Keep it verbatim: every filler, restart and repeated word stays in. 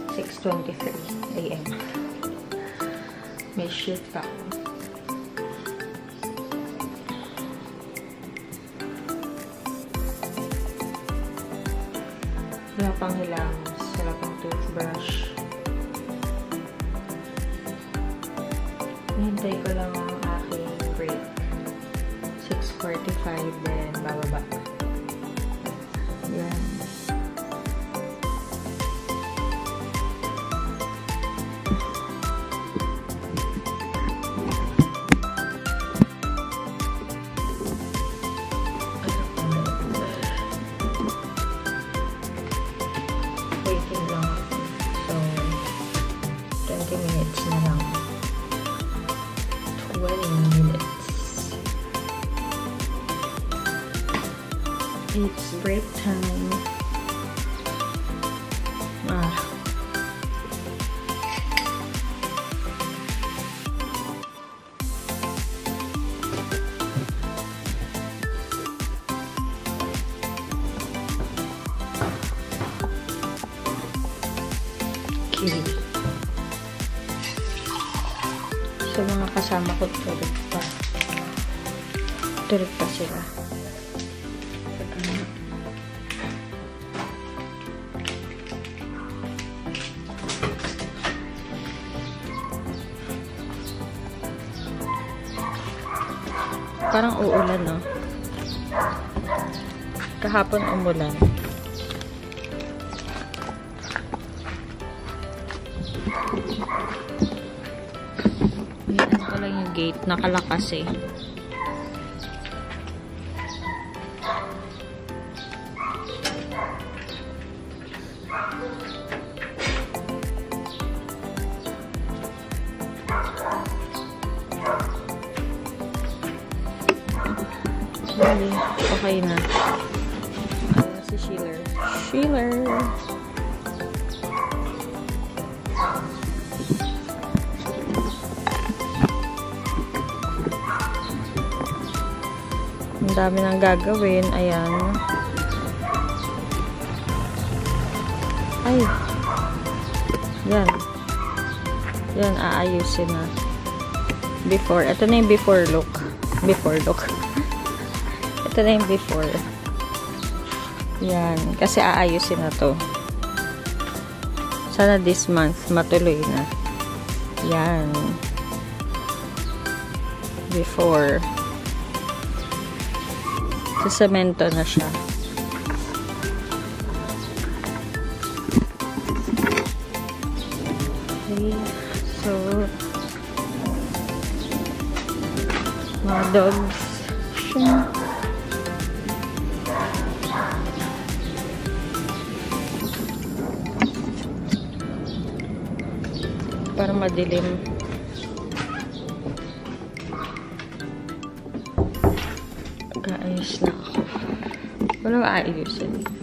six twenty-three A M May shift ako. Wala pang hilamos, wala pang toothbrush. Hintay ko lang ang aking break. six forty-five, then bababa. Yan. Waiting lang ako. So, twenty minutes na lang. twenty minutes. It's break time. Ah. Okay. So, mga kasama ko tulog pa. Tulog pa sila. Parang uulan, no? Kahapon umulan. Yan pala yung gate. Nakalakas eh. Okay na. Ano si Sheila? Sheila! Ang dami nang gagawin. Ayan. Ay! Yan. Yan, aayusin na. Before. Ito na yung before look. Before look. Ito na yung before. Yan. Kasi aayusin na to. Sana this month matuloy na. Yan. Before. Sasemento na siya. Okay. So, mga dogs. Siya. Para madilim. Mag-aayos na ako. Walang aayusin.